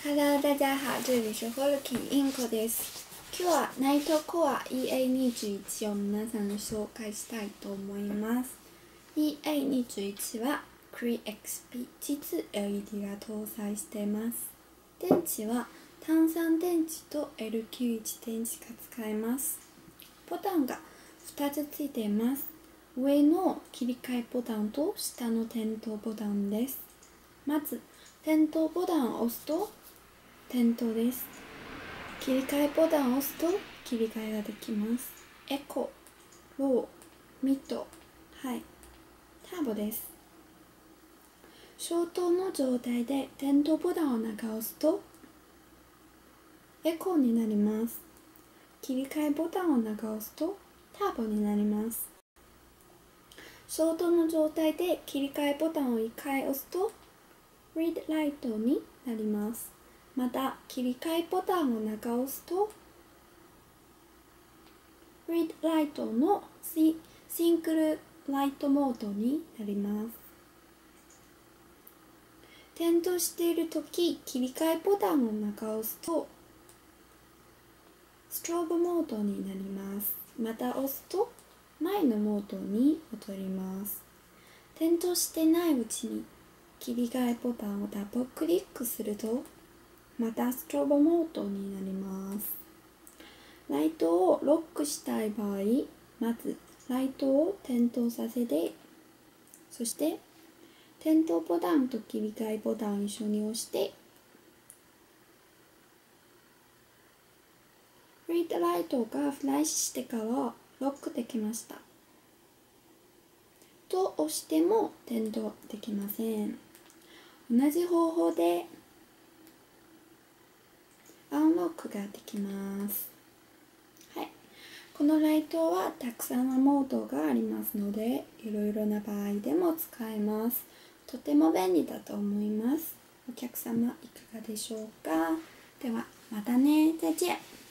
Hello， 大家好，这里是 Holoki インコです。今日はナイトコア EA21 を皆さんに紹介したいと思います。EA21 は CREXP 実 LED が搭載しています。電池は単3電池と L91 電池が使えます。ボタンが2つついています。上の切り替えボタンと下の点灯ボタンです。まず点灯ボタンを押すと点灯です。切り替えボタンを押すと切り替えができます。エコ、ロー、ミッド、ハイ、ターボです。消灯の状態で点灯ボタンを長押すとエコーになります。切り替えボタンを長押すとターボになります。消灯の状態で切り替えボタンを1回押すとリードライトになります。また切り替えボタンを長押すとリードライトのシングルライトモードになります。点灯しているとき切り替えボタンを長押すとストロボモードになります。また押すと前のモードに戻ります。点灯してないうちに切り替えボタンをダブルクリックするとまたストロボモードになります。ライトをロックしたい場合、まずライトを点灯させて、そして点灯ボタンと切り替えボタンを一緒に押してリードライトがフラッシュしてからロックできました。と押しても点灯できません。同じ方法でアンロックができます。はい、このライトはたくさんのモードがありますので、いろいろな場合でも使えます。とても便利だと思います。お客様いかがでしょうか。ではまたね、再见。